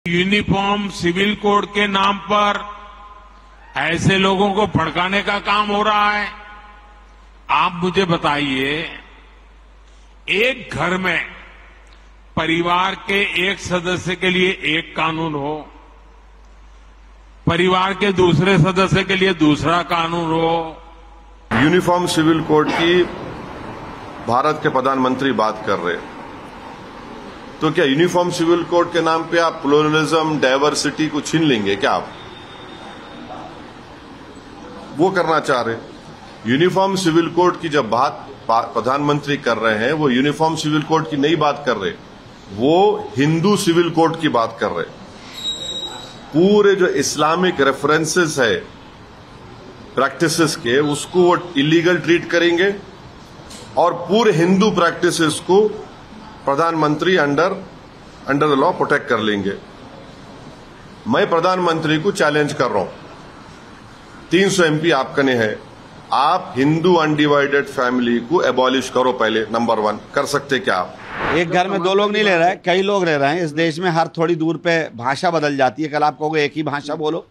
Uniform civil code के नाम पर ऐसे लोगों को भड़काने का काम हो रहा है। आप मुझे बताइए, एक घर में परिवार के एक सदस्य के लिए एक कानून हो, परिवार के दूसरे सदस्य के लिए दूसरा कानून हो। यूनिफॉर्म सिविल कोड की भारत के प्रधानमंत्री बात कर रहे हैं, तो क्या यूनिफॉर्म सिविल कोड के नाम पे आप प्लूरलिज्म, डाइवर्सिटी को छीन लेंगे क्या? आप वो करना चाह रहे? यूनिफॉर्म सिविल कोड की जब बात प्रधानमंत्री कर रहे हैं, वो यूनिफॉर्म सिविल कोड की नहीं बात कर रहे, वो हिंदू सिविल कोड की बात कर रहे। पूरे जो इस्लामिक रेफरेंसेस है प्रैक्टिसेस के, उसको वो इलीगल ट्रीट करेंगे और पूरे हिंदू प्रैक्टिसेस को प्रधानमंत्री अंडर द लॉ प्रोटेक्ट कर लेंगे। मैं प्रधानमंत्री को चैलेंज कर रहा हूं, 300 एमपी आपकने हैं, आप हिंदू अनडिवाइडेड फैमिली को एबॉलिश करो पहले। नंबर 1 कर सकते क्या आप? एक घर में 2 लोग नहीं रह रहे हैं, कई लोग रह रहे हैं इस देश में। हर थोड़ी दूर पे भाषा बदल जाती है। कल आप कहोगे एक ही भाषा बोलो,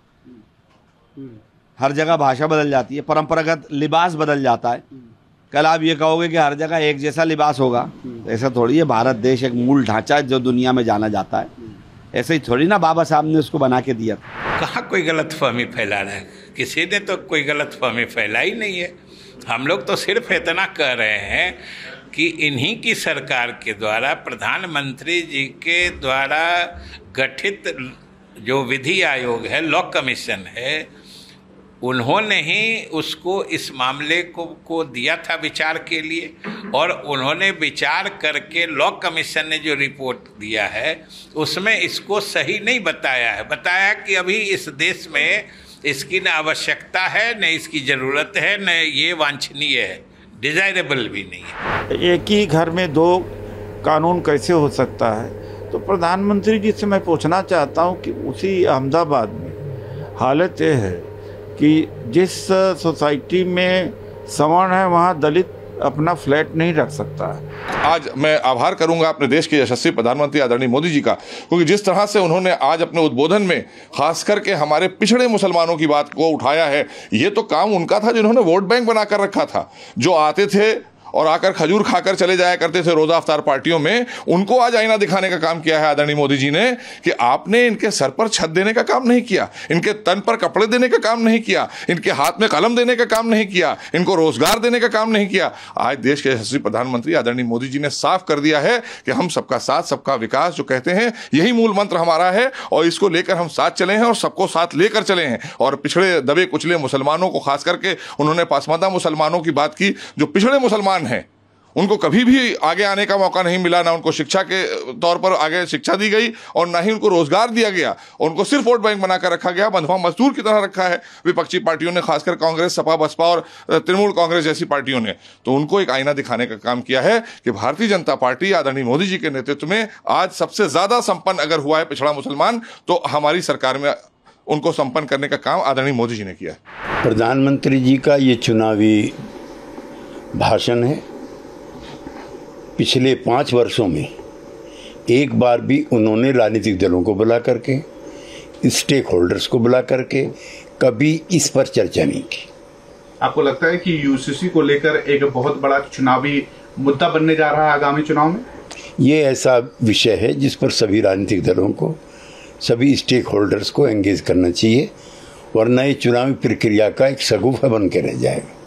हर जगह भाषा बदल जाती है। परंपरागत लिबास बदल जाता है। कल आप ये कहोगे कि हर जगह एक जैसा लिबास होगा, ऐसा थोड़ी है। भारत देश एक मूल ढांचा है जो दुनिया में जाना जाता है। ऐसे ही थोड़ी ना बाबा साहब ने उसको बना के दिया। कहाँ कोई गलतफहमी फैला रहा है? किसी ने तो कोई गलतफहमी फैला ही नहीं है। हम लोग तो सिर्फ इतना कह रहे हैं कि इन्हीं की सरकार के द्वारा, प्रधानमंत्री जी के द्वारा गठित जो विधि आयोग है, लॉ कमीशन है, उन्होंने ही उसको इस मामले को दिया था विचार के लिए, और उन्होंने विचार करके लॉ कमीशन ने जो रिपोर्ट दिया है उसमें इसको सही नहीं बताया है। बताया कि अभी इस देश में इसकी न आवश्यकता है, न इसकी ज़रूरत है, न ये वांछनीय है, डिज़ायरेबल भी नहीं है। एक ही घर में 2 कानून कैसे हो सकता है? तो प्रधानमंत्री जी से मैं पूछना चाहता हूँ कि उसी अहमदाबाद में हालत ये है कि जिस सोसाइटी में सवर्ण है वहाँ दलित अपना फ्लैट नहीं रख सकता है। आज मैं आभार करूंगा अपने देश के यशस्वी प्रधानमंत्री आदरणीय मोदी जी का, क्योंकि जिस तरह से उन्होंने आज अपने उद्बोधन में खास करके हमारे पिछड़े मुसलमानों की बात को उठाया है। ये तो काम उनका था जिन्होंने वोट बैंक बनाकर रखा था। जो आते थे और आकर खजूर खाकर चले जाया करते थे रोजा अफ्तार पार्टियों में, उनको आज आईना दिखाने का काम किया है आदरणीय मोदी जी ने कि आपने इनके सर पर छत देने का काम नहीं किया, इनके तन पर कपड़े देने का काम नहीं किया, इनके हाथ में कलम देने का काम नहीं किया, इनको रोजगार देने का काम नहीं किया। आज देश के यशस्वी प्रधानमंत्री आदरणीय मोदी जी ने साफ कर दिया है कि हम सबका साथ सबका विकास जो कहते हैं, यही मूल मंत्र हमारा है और इसको लेकर हम साथ चले हैं और सबको साथ लेकर चले हैं। और पिछड़े दबे कुचले मुसलमानों को, खास करके उन्होंने पासमानदा मुसलमानों की बात की, जो पिछड़े मुसलमान हैं उनको कभी भी आगे आने का मौका नहीं मिला, ना उनको शिक्षा के तौर पर आगे शिक्षा दी गई और ना ही उनको रोजगार दिया गया। उनको सिर्फ वोट बैंक बनाकर रखा गया, बंधुआ मजदूर की तरह रखा है विपक्षी पार्टियों ने, खासकर कांग्रेस, सपा, बसपा और तृणमूल कांग्रेस जैसी पार्टियों ने। तो उनको एक आईना दिखाने का काम किया है कि भारतीय जनता पार्टी आदरणीय मोदी जी के नेतृत्व में आज सबसे ज्यादा संपन्न अगर हुआ है पिछड़ा मुसलमान, तो हमारी सरकार में उनको संपन्न करने का काम आदरणीय मोदी जी ने किया है। प्रधानमंत्री जी का ये चुनावी भाषण है। पिछले 5 वर्षों में एक बार भी उन्होंने राजनीतिक दलों को बुला करके, स्टेक होल्डर्स को बुला करके कभी इस पर चर्चा नहीं की। आपको लगता है कि यूसीसी को लेकर एक बहुत बड़ा चुनावी मुद्दा बनने जा रहा है आगामी चुनाव में? ये ऐसा विषय है जिस पर सभी राजनीतिक दलों को, सभी स्टेक होल्डर्स को एंगेज करना चाहिए, वरना ये चुनावी प्रक्रिया का एक शगुफा बन के रह जाएगा।